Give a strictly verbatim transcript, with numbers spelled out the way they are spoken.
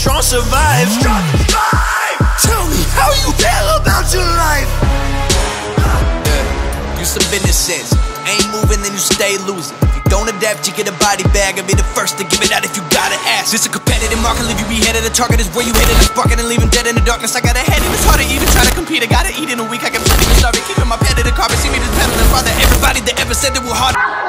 strong survive. Strong survive. Tell me how you feel about your life. Yeah. Use some business sense. Ain't moving, then you stay losing. If you don't adapt, you get a body bag. I'll be the first to give it out if you gotta ask. This a competitive market, leave you beheaded. The target is where you headed. I'm sparking and leaving dead in the darkness. I got a head and it's hard to even try to compete. I gotta eat in a week. I can plenty to starve it. Keeping my pet in the carpet. See me just pedaling farther. Everybody that ever said they were hard.